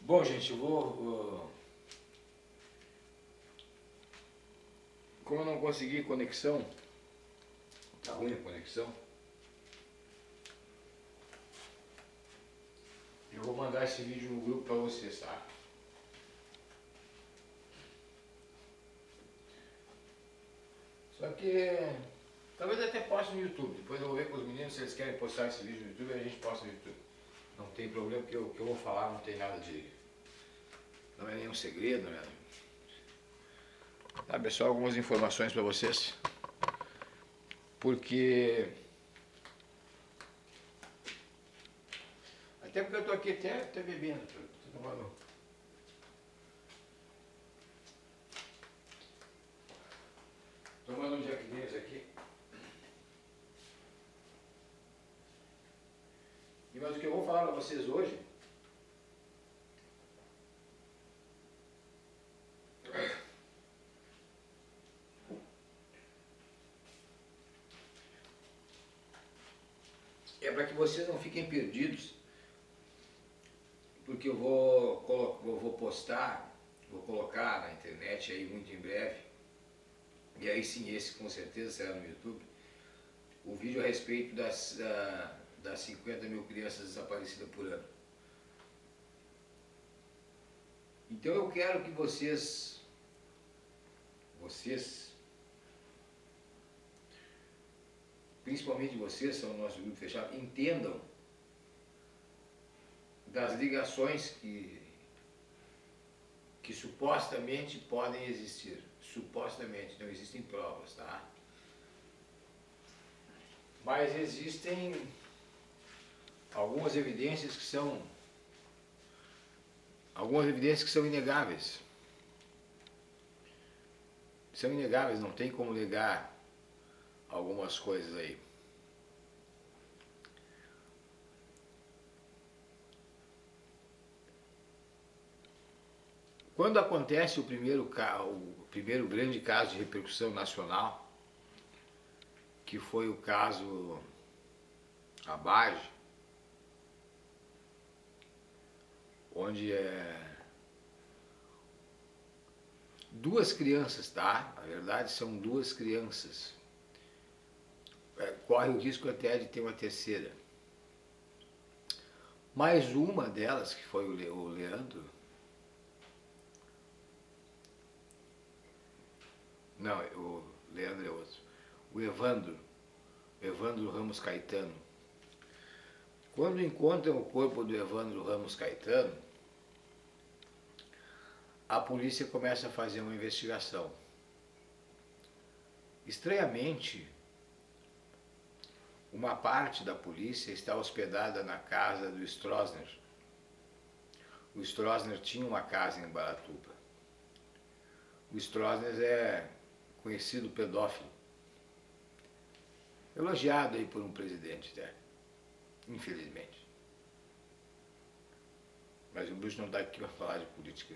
Bom, gente, eu vou... Como eu não consegui conexão, tá ruim a conexão, eu vou mandar esse vídeo no grupo para vocês, tá? Só que talvez até poste no YouTube. Depois eu vou ver com os meninos se eles querem postar esse vídeo no YouTube e a gente posta no YouTube. Não tem problema, porque o que eu vou falar não tem nada de... Não é nenhum segredo, não é... Sabe, é só algumas informações para vocês. Porque... Até porque eu tô aqui até bebendo, tô tomando... Tomando um Jack Daniels aqui. Mas o que eu vou falar para vocês hoje é para que vocês não fiquem perdidos, porque eu vou postar, vou colocar na internet aí muito em breve, e aí sim, esse com certeza será no YouTube, o vídeo a respeito das 50 mil crianças desaparecidas por ano. Então eu quero que vocês, principalmente vocês, são o nosso grupo fechado, entendam das ligações que supostamente podem existir. Supostamente, não existem provas, tá? Mas existem algumas evidências que são inegáveis. São inegáveis, não tem como negar algumas coisas aí. Quando acontece o primeiro grande caso de repercussão nacional, que foi o caso Abage, onde duas crianças, tá? Na verdade são duas crianças. Corre o risco até de ter uma terceira. Mais uma delas, que foi o Leandro, não, o Leandro é outro, o Evandro Ramos Caetano. Quando encontram o corpo do Evandro Ramos Caetano, a polícia começa a fazer uma investigação. Estranhamente, uma parte da polícia está hospedada na casa do Stroessner. O Stroessner tinha uma casa em Baratuba. O Stroessner é conhecido pedófilo. Elogiado aí por um presidente, né? Infelizmente. Mas o Bush não está aqui para falar de política.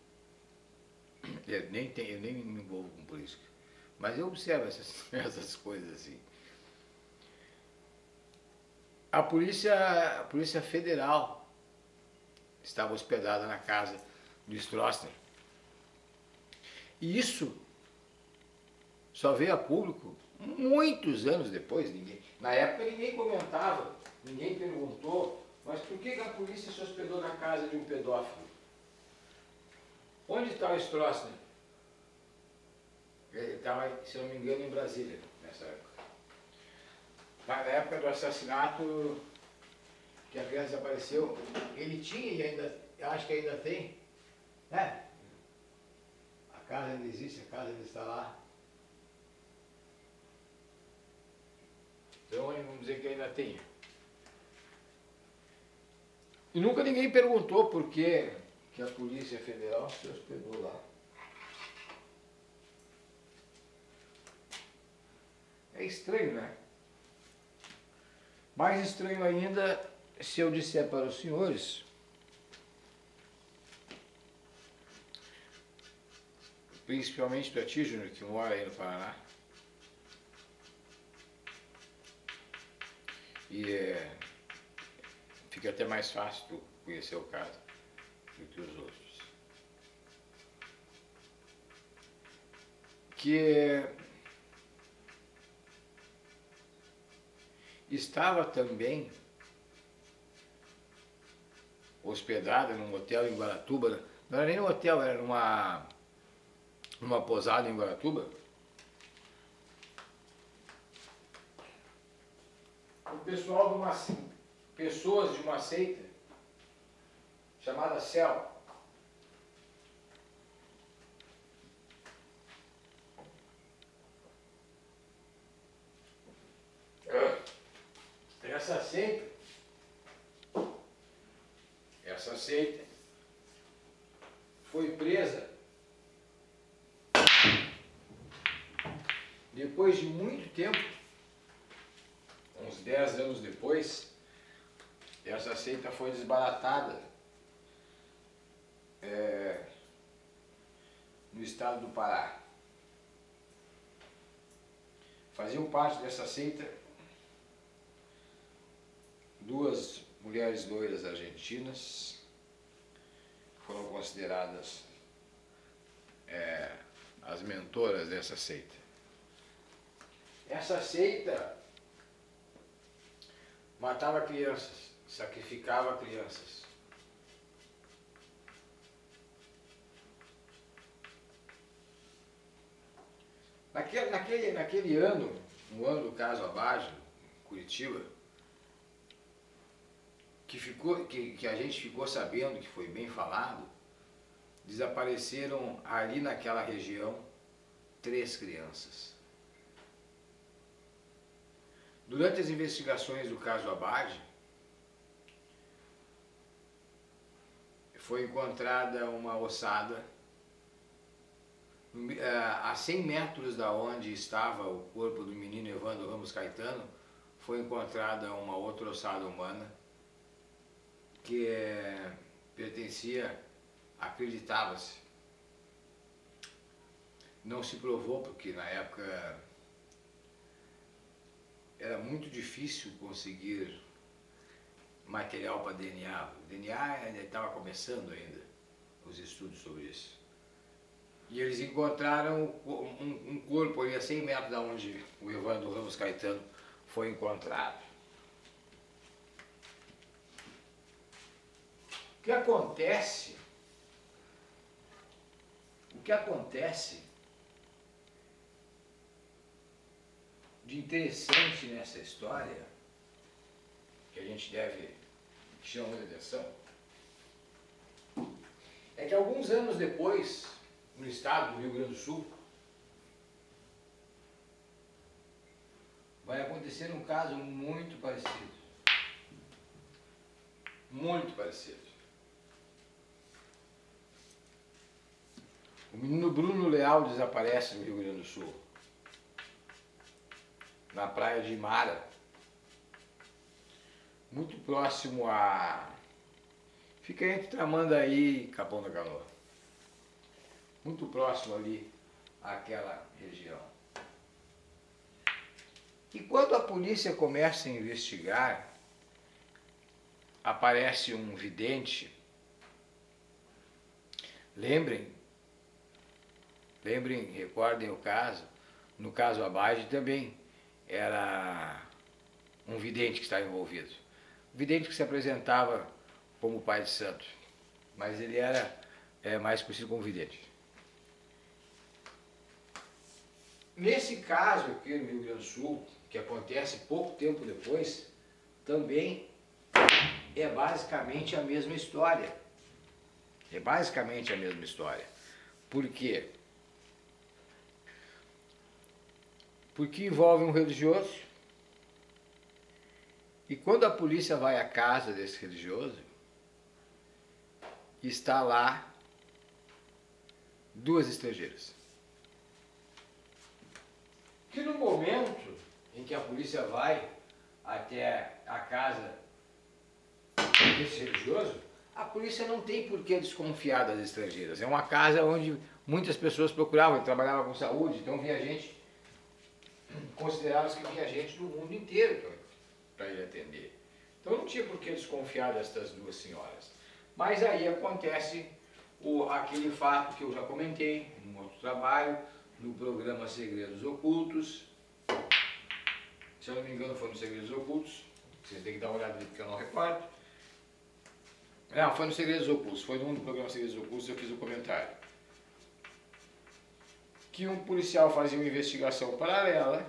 Eu nem me envolvo com política. Mas eu observo essas coisas assim. A Polícia Federal estava hospedada na casa do Stroessner. E isso só veio a público muitos anos depois. Na época ninguém comentava, ninguém perguntou, mas por que a polícia se hospedou na casa de um pedófilo? Onde está o Stroessner? Ele estava, se eu não me engano, em Brasília, nessa época. Mas na época do assassinato, que a criança desapareceu, ele tinha e ainda, acho que ainda tem, né? A casa ainda existe, a casa ainda está lá. Então vamos dizer que ainda tem. E nunca ninguém perguntou por que a Polícia Federal se hospedou lá. É estranho, né? Mais estranho ainda se eu disser para os senhores principalmente para ti, Júnior, que mora aí no Paraná. E fica até mais fácil tu conhecer o caso. do que os outros. Que estava também hospedada num hotel em Guaratuba, não era nem um hotel, era numa pousada em Guaratuba. O pessoal pessoas de uma seita chamada Céu. Essa seita foi presa depois de muito tempo, uns 10 anos depois. Essa seita foi desbaratada no estado do Pará. Faziam parte dessa seita duas mulheres loiras argentinas, foram consideradas as mentoras dessa seita. Essa seita matava crianças, sacrificava crianças. Naquele ano, no ano do caso Abage, Curitiba, que a gente ficou sabendo, que foi bem falado, desapareceram ali naquela região 3 crianças. Durante as investigações do caso Abage, foi encontrada uma ossada a 100 metros da onde estava o corpo do menino Evandro Ramos Caetano. Foi encontrada uma outra ossada humana que pertencia, acreditava-se, não se provou porque na época era muito difícil conseguir material para DNA. O DNA estava começando ainda os estudos sobre isso. E eles encontraram um corpo ali a 100 metros da onde o Evandro Ramos Caetano foi encontrado. O que acontece de interessante nessa história, que a gente deve chamar muita atenção, é que alguns anos depois, no estado do Rio Grande do Sul, vai acontecer um caso muito parecido. Muito parecido. O menino Bruno Leal desaparece no Rio Grande do Sul, na praia de Imara, muito próximo a... fica entre Tramandaí e Capão da Canoa. Muito próximo ali àquela região. E quando a polícia começa a investigar, aparece um vidente. Lembrem, recordem o caso, no caso Abage também era um vidente que estava envolvido. Um vidente que se apresentava como pai de santo, mas ele era mais conhecido como vidente. Nesse caso aqui no Rio Grande do Sul, que acontece pouco tempo depois, também é basicamente a mesma história. É basicamente a mesma história. Por quê? Porque envolve um religioso, e quando a polícia vai à casa desse religioso, está lá 2 estrangeiras. Que no momento em que a polícia vai até a casa desse religioso, a polícia não tem por que desconfiar das estrangeiras. É uma casa onde muitas pessoas procuravam, trabalhavam com saúde, então vinha gente, considerava-se que vinha gente do mundo inteiro para ele atender. Então não tinha por que desconfiar destas 2 senhoras. Mas aí acontece aquele fato que eu já comentei em outro trabalho, no programa Segredos Ocultos. Se eu não me engano foi no Segredos Ocultos, vocês têm que dar uma olhada ali porque eu não recordo. Não, foi no Segredos Ocultos, foi no programa Segredos Ocultos, eu fiz um comentário. Que um policial fazia uma investigação paralela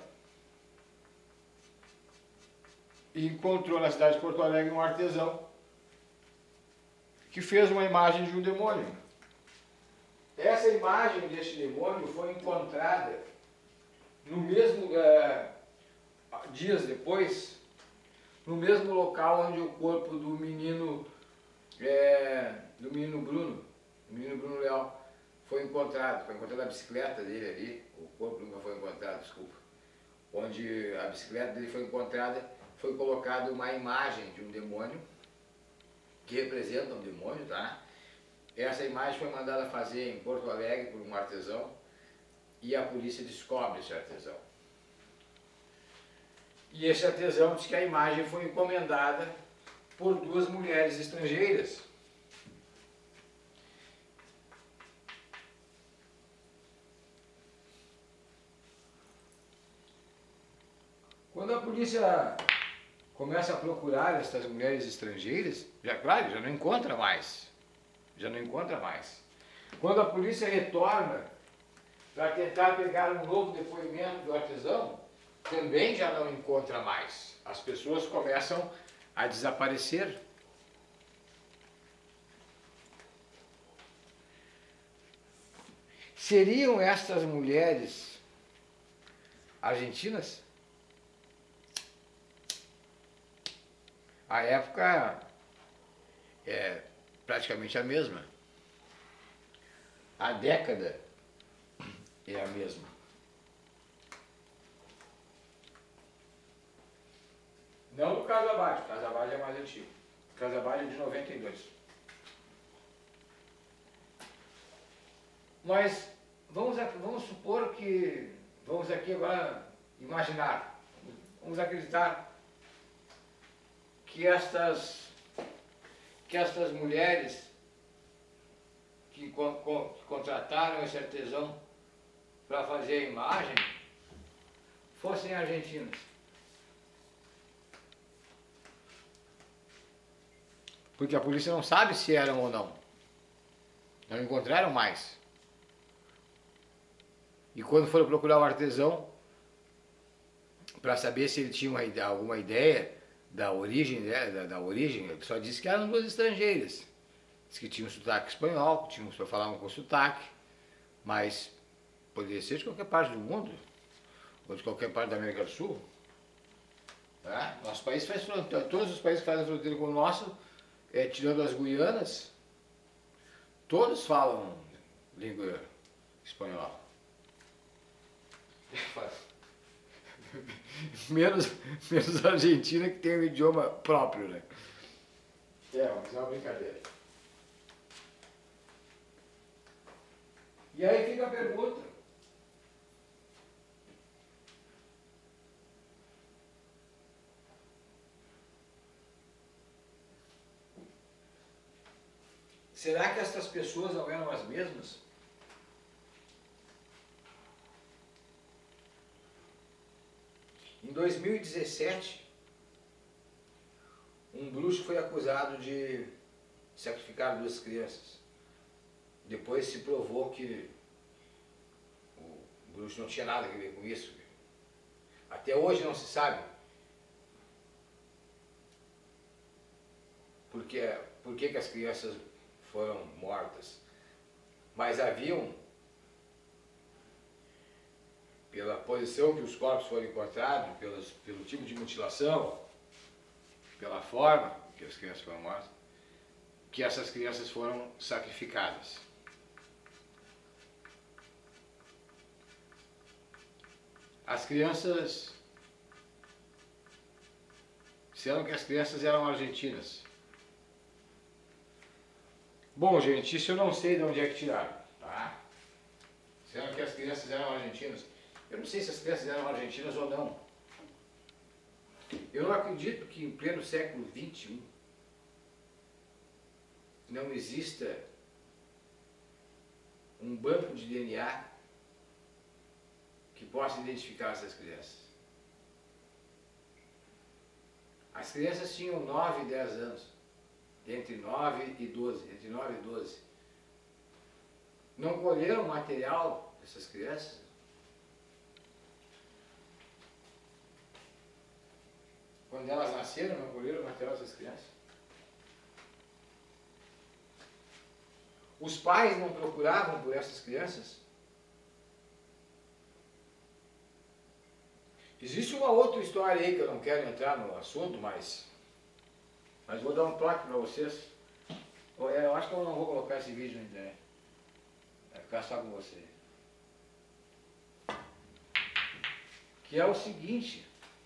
e encontrou na cidade de Porto Alegre um artesão que fez uma imagem de um demônio. Essa imagem deste demônio foi encontrada no mesmo, dias depois, no mesmo local onde o corpo do menino Bruno Leal, foi encontrado a bicicleta dele ali, o corpo nunca foi encontrado, desculpa. Onde a bicicleta dele foi encontrada, foi colocada uma imagem de um demônio, que representa um demônio, tá? Essa imagem foi mandada fazer em Porto Alegre por um artesão, e a polícia descobre esse artesão. E esse artesão diz que a imagem foi encomendada por 2 mulheres estrangeiras. Quando a polícia começa a procurar essas mulheres estrangeiras, claro, já não encontra mais. Quando a polícia retorna para tentar pegar um novo depoimento do artesão, também já não encontra mais. As pessoas começam a desaparecer. Seriam estas mulheres argentinas? A época é praticamente a mesma. A década é a mesma. Não do Casabate, o Casabate é mais antigo. O Casabate é de 92. Mas vamos supor que, vamos aqui agora imaginar, vamos acreditar que estas mulheres que contrataram esse artesão para fazer a imagem fossem argentinas. Porque a polícia não sabe se eram ou não. Não encontraram mais. E quando foram procurar o artesão, para saber se ele tinha alguma ideia da origem, ele só disse que eram 2 estrangeiras. Disse que tinham sotaque espanhol, que falavam com sotaque, mas poderia ser de qualquer parte do mundo, ou de qualquer parte da América do Sul. Tá? Nosso país faz fronteira, todos os países que fazem fronteira com o nosso, tirando as Guianas, todos falam língua espanhola. menos a Argentina, que tem um idioma próprio, né? Mas é uma brincadeira. E aí fica a pergunta. Será que essas pessoas não eram as mesmas? Em 2017, um bruxo foi acusado de sacrificar 2 crianças. Depois se provou que o bruxo não tinha nada a ver com isso. Até hoje não se sabe por que as crianças foram mortas. Mas haviam, pela posição que os corpos foram encontrados, pelo tipo de mutilação, pela forma que as crianças foram mortas, que essas crianças foram sacrificadas. As crianças, disseram que as crianças eram argentinas. Bom, gente, isso eu não sei de onde é que tiraram, tá? Disseram que as crianças eram argentinas. Eu não sei se as crianças eram argentinas ou não. Eu não acredito que em pleno século XXI não exista um banco de DNA que possa identificar essas crianças. As crianças tinham 9 e 10 anos, entre 9 e 12, entre 9 e 12. Não colheram material dessas crianças? Quando elas nasceram, não colheram material dessas crianças? Os pais não procuravam por essas crianças? Existe uma outra história aí que eu não quero entrar no assunto, mas vou dar um toque para vocês. Eu acho que eu não vou colocar esse vídeo na internet. Vai ficar só com você. Que é o seguinte.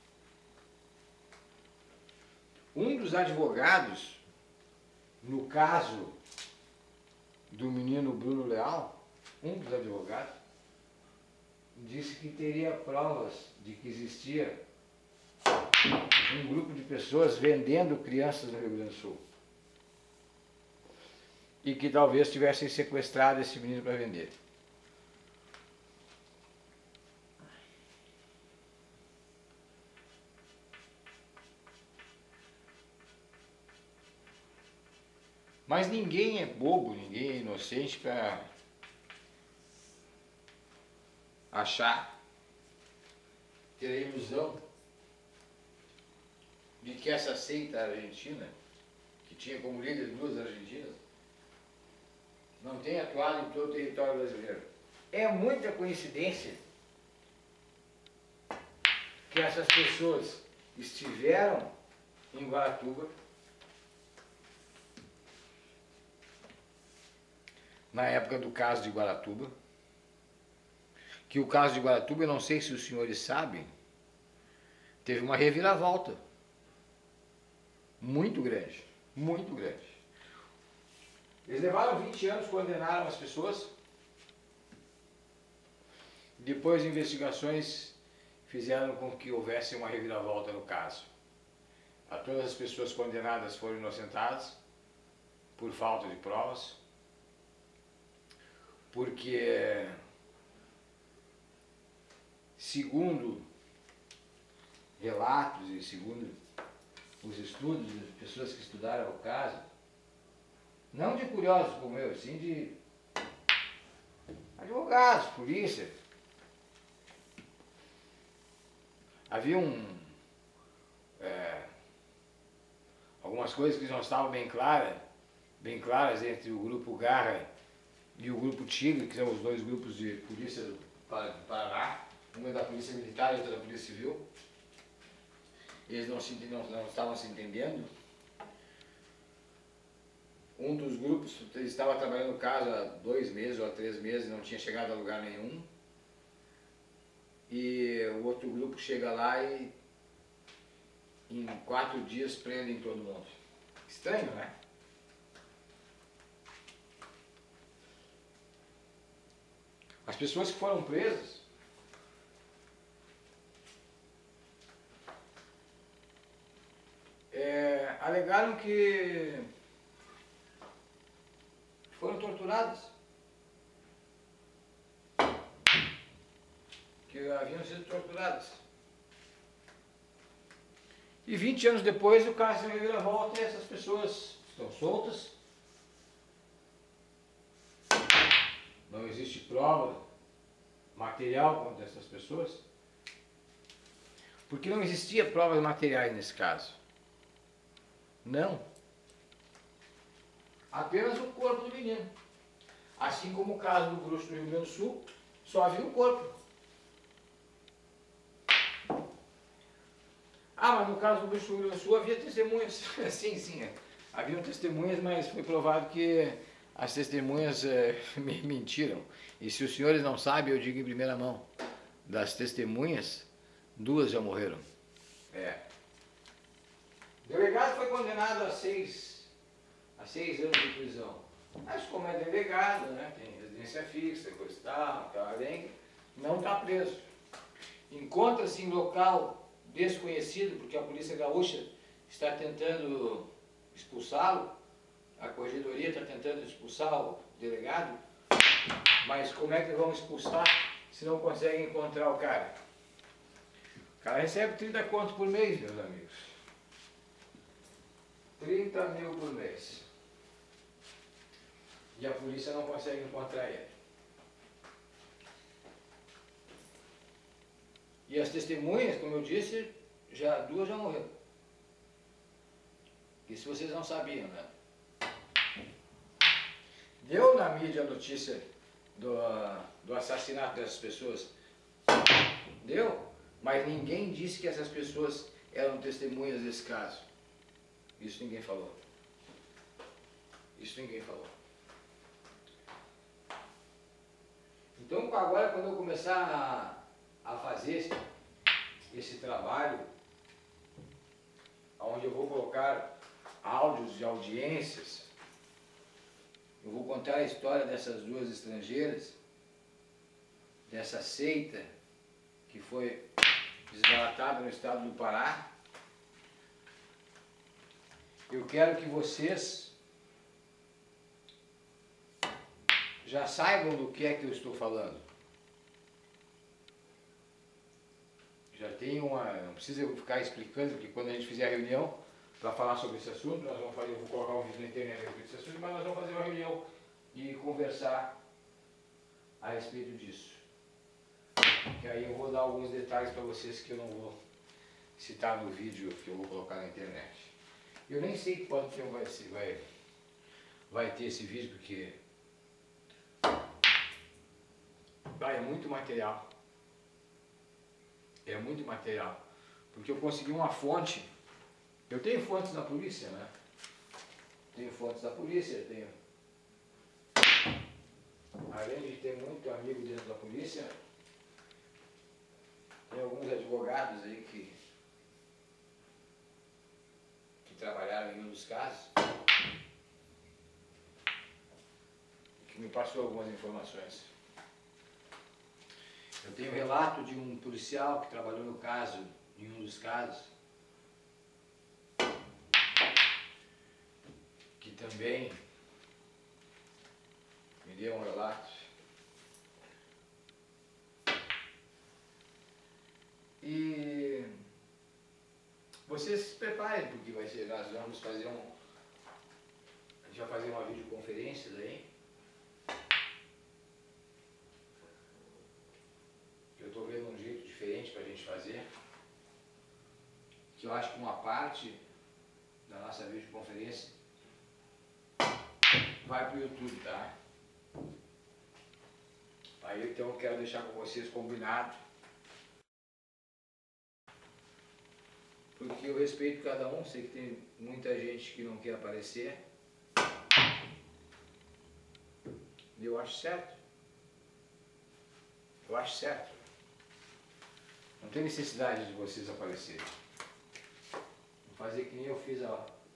Um dos advogados, no caso do menino Bruno Leal, um dos advogados, disse que teria provas de que existia um grupo de pessoas vendendo crianças no Rio Grande do Sul. E que talvez tivessem sequestrado esse menino para vender. Mas ninguém é bobo, ninguém é inocente para achar, ter a ilusão de que essa seita argentina, que tinha como líder 2 argentinas, não tem atuado em todo o território brasileiro. É muita coincidência que essas pessoas estiveram em Guaratuba na época do caso de Guaratuba, que o caso de Guaratuba, eu não sei se os senhores sabem, teve uma reviravolta muito grande, muito grande. Eles levaram 20 anos, condenaram as pessoas, depois investigações fizeram com que houvesse uma reviravolta no caso. Todas as pessoas condenadas foram inocentadas por falta de provas, porque, segundo relatos e segundo os estudos das pessoas que estudaram o caso, não de curiosos como eu, sim de advogados, polícia, havia algumas coisas que não estavam bem claras entre o grupo Garra e o grupo Tigre, que são os dois grupos de polícia do Paraná, um é da polícia militar e outro da polícia civil. Eles não estavam se entendendo. Um dos grupos estava trabalhando no caso há 2 meses ou há 3 meses e não tinha chegado a lugar nenhum. E o outro grupo chega lá e em 4 dias prendem todo mundo. Estranho, né? As pessoas que foram presas alegaram que foram torturadas, que haviam sido torturadas. E 20 anos depois o caso se reviravolta e essas pessoas estão soltas. Não existe prova material contra essas pessoas, porque não existia provas materiais nesse caso. Não. Apenas o corpo do menino. Assim como o caso do bruxo do Rio Grande do Sul, só havia o corpo. Mas no caso do bruxo do Rio Grande do Sul havia testemunhas. Sim, haviam testemunhas, mas foi provado que as testemunhas mentiram. E se os senhores não sabem, eu digo em primeira mão, das testemunhas, 2 já morreram. O delegado foi condenado a 6 anos de prisão. Mas como é delegado, né, tem residência fixa, coisa e tal, não está preso. Encontra-se em local desconhecido, porque a polícia gaúcha está tentando expulsá-lo, A corregedoria está tentando expulsar o delegado, mas como é que vão expulsar se não conseguem encontrar o cara? O cara recebe 30 conto por mês, meus amigos. 30 mil por mês. E a polícia não consegue encontrar ele. E as testemunhas, como eu disse, duas já morreram. Isso vocês não sabiam, né? Deu na mídia a notícia do assassinato dessas pessoas. Deu, mas ninguém disse que essas pessoas eram testemunhas desse caso. Isso ninguém falou. Isso ninguém falou. Então agora quando eu começar a fazer esse trabalho, onde eu vou colocar áudios de audiências, eu vou contar a história dessas duas estrangeiras, dessa seita que foi desbaratada no estado do Pará. Eu quero que vocês já saibam do que é que eu estou falando. Já tem não precisa eu ficar explicando, porque quando a gente fizer a reunião para falar sobre esse assunto, eu vou colocar um vídeo na internet a respeito desse assunto, mas nós vamos fazer uma reunião e conversar a respeito disso. Que aí eu vou dar alguns detalhes para vocês que eu não vou citar no vídeo que eu vou colocar na internet. Eu nem sei quanto tempo vai ter esse vídeo, porque é muito material. É muito material. Porque eu consegui uma fonte. Eu tenho fontes na polícia, né? Tenho fontes da polícia, tenho. Além de ter muito amigo dentro da polícia, tem alguns advogados aí que trabalharam em um dos casos, que me passou algumas informações. Eu tenho um relato de um policial que trabalhou no caso, em um dos casos, que também me deu um relato. E vocês se preparem, porque nós vamos fazer a gente vai fazer uma videoconferência daí. Eu estou vendo um jeito diferente para a gente fazer, que eu acho que uma parte da nossa videoconferência vai para o YouTube, tá? Aí então eu quero deixar com vocês combinado, porque eu respeito cada um, sei que tem muita gente que não quer aparecer, e eu acho certo. Eu acho certo. Não tem necessidade de vocês aparecerem. Vou fazer que nem eu fiz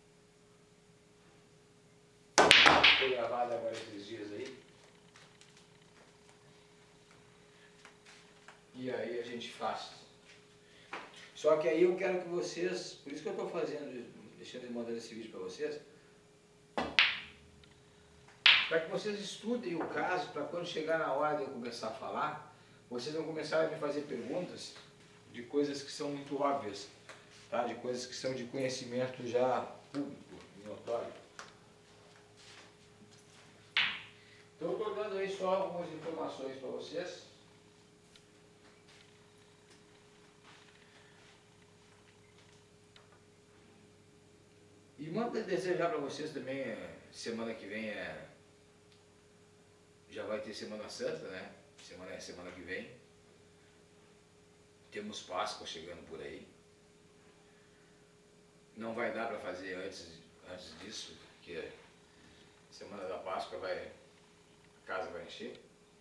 foi gravado agora esses dias aí. E aí a gente faz. Só que aí eu quero que vocês, por isso que eu estou mandando esse vídeo para vocês, para que vocês estudem o caso, para quando chegar na hora de eu começar a falar, vocês vão começar a me fazer perguntas de coisas que são muito óbvias, tá? De coisas que são de conhecimento já público, notório. Então eu estou dando aí só algumas informações para vocês. E manda desejar para vocês também, semana que vem já vai ter Semana Santa, né? Semana que vem. Temos Páscoa chegando por aí. Não vai dar para fazer antes disso, porque Semana da Páscoa a casa vai encher.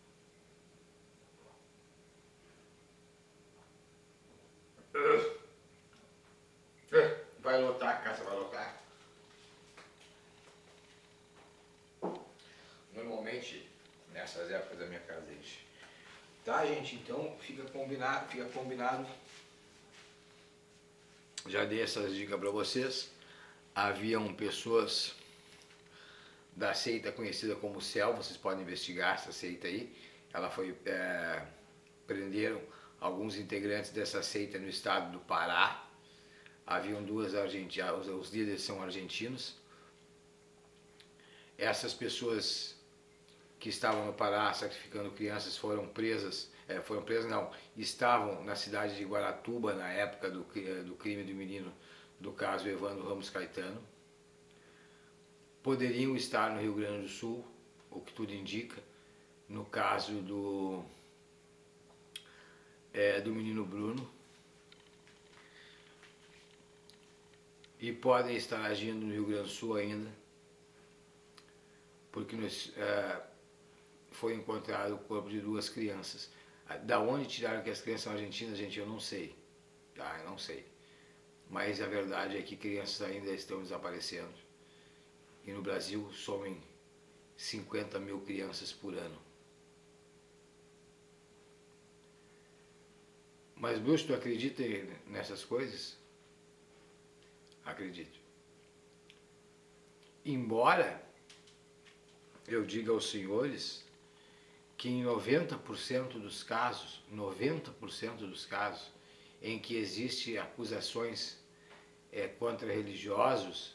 Vai lotar, a casa vai lotar. Normalmente, nessas épocas da minha casa enche. Tá, gente? Então fica combinado. Já dei essas dicas para vocês. Haviam pessoas da seita conhecida como Céu. Vocês podem investigar essa seita aí. Ela foi, prenderam alguns integrantes dessa seita no estado do Pará. Haviam duas argentinas, os líderes são argentinos. Essas pessoas que estavam no Pará sacrificando crianças foram presas não, estavam na cidade de Guaratuba na época do crime do menino, do caso Evandro Ramos Caetano. Poderiam estar no Rio Grande do Sul, o que tudo indica, no caso do menino Bruno. E podem estar agindo no Rio Grande do Sul ainda, porque foi encontrado o corpo de duas crianças. Da onde tiraram que as crianças são argentinas, gente, eu não sei. Tá, eu não sei. Mas a verdade é que crianças ainda estão desaparecendo. E no Brasil somem 50 mil crianças por ano. Mas, Bruce, tu acredita nessas coisas? Acredito. Embora eu diga aos senhores que em 90% dos casos, 90% dos casos em que existem acusações contra religiosos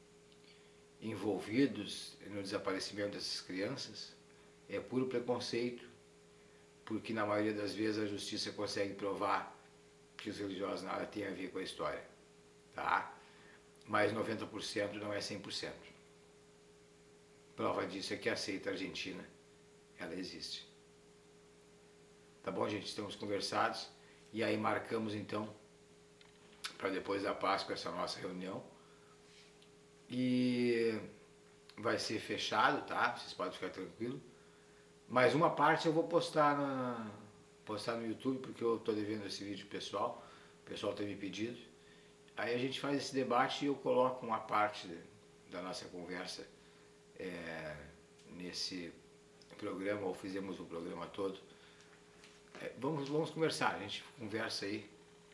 envolvidos no desaparecimento dessas crianças, é puro preconceito, porque na maioria das vezes a justiça consegue provar que os religiosos nada têm a ver com a história, tá? Mas 90% não é 100%. Prova disso é que a seita argentina, ela existe. Tá bom, gente? Estamos conversados. E aí marcamos então para depois da Páscoa essa nossa reunião. E vai ser fechado, tá? Vocês podem ficar tranquilos. Mas uma parte eu vou postar no YouTube, porque eu estou devendo esse vídeo pessoal. O pessoal tem me pedido. Aí a gente faz esse debate e eu coloco uma parte da nossa conversa nesse programa, ou fizemos o programa todo. Vamos conversar, a gente conversa aí.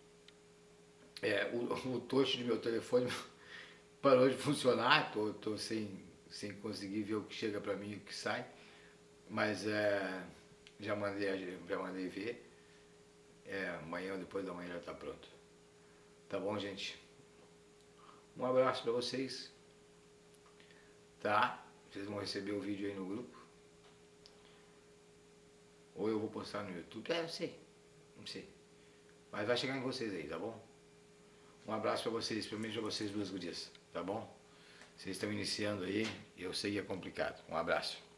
O touch do meu telefone parou de funcionar, tô sem conseguir ver o que chega para mim e o que sai, mas já mandei ver. Amanhã ou depois da manhã já está pronto. Tá bom, gente? Um abraço para vocês. Tá? Vocês vão receber o vídeo aí no grupo. Ou eu vou postar no YouTube. Eu sei. Não sei. Mas vai chegar em vocês aí, tá bom? Um abraço para vocês, principalmente para vocês duas gurias, tá bom? Vocês estão iniciando aí, eu sei que é complicado. Um abraço.